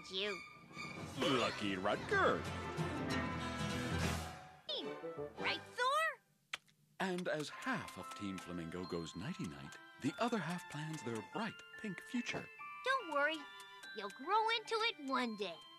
you. Lucky Rutger. Right, Thor? And as half of Team Flamingo goes nighty-night, the other half plans their bright pink future. Don't worry. You'll grow into it one day.